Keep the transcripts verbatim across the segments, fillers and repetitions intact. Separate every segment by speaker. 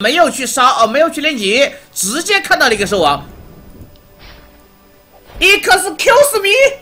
Speaker 1: 没有去杀哦，没有去练级，直接看到了一个兽王。Excuse me，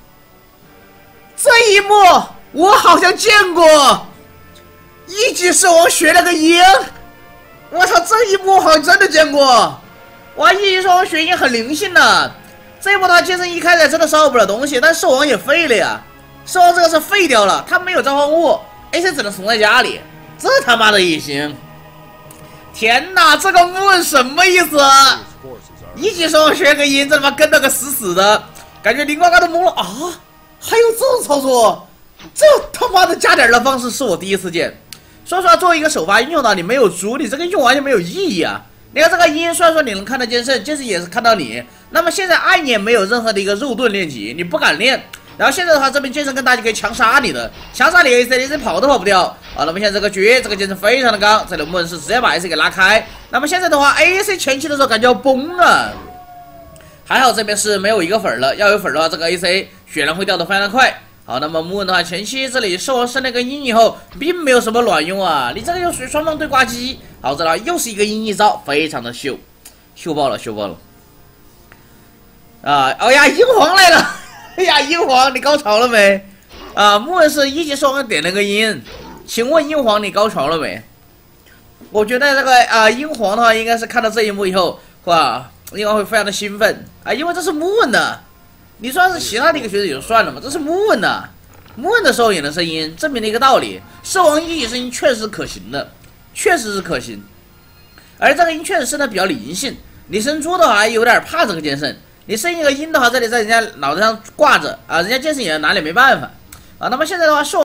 Speaker 1: 这一幕我好像见过，一级兽王学了个鹰。我操，这一幕好像真的见过。哇，一级兽王学鹰很灵性的。这一幕他剑圣一开始真的烧不了东西，但兽王也废了呀。兽王这个是废掉了，他没有召唤物 ，A C 只能存在家里。这他妈的也行！天哪，这个问什么意思？一级兽王学个鹰，这他妈跟了个死死的，感觉林呱呱都懵了啊！还有这种操作？这他妈的加点的方式是我第一次见。说实话，作为一个首发英雄呢，你没有猪，你这个用完全没有意义啊！你看这个鹰，虽然说你能看到剑圣，剑圣也是看到你。那么现在暗也没有任何的一个肉盾练级，你不敢练。然后现在的话，这边剑圣跟大家可以强杀你的，强杀你 A C， A C 跑都跑不掉啊！那么现在这个局，这个剑圣非常的刚，这里木人是直接把 A C 给拉开。那么现在的话 ，A C 前期的时候感觉要崩了，还好这边是没有一个粉了，要有粉的话，这个 A C 血量会掉得非常的快。好，那么木人的话，前期这里兽王升了个鹰以后，并没有什么卵用啊！你这个又属于双方对挂机，好，这里又是一个鹰一招，非常的秀，秀爆了，秀爆了！啊，哎呀，鹰皇来了！哎呀，鹰皇，你高潮了没？啊，木人是一级兽王点了个鹰，请问鹰皇你高潮了没？我觉得这个啊，鹰皇的话应该是看到这一幕以后，哇，鹰皇会非常的兴奋啊，因为这是木人的。你算是其他的一个学者也就算了嘛，这是木问呐，木问的时候也能声音，证明了一个道理：兽王一级声音确实可行的，确实是可行。而这个鹰确实生的比较灵性，你生猪的话还有点怕这个剑圣，你生一个鹰的话，这里在人家脑袋上挂着啊，人家剑圣也拿你没办法啊。那么现在的话，兽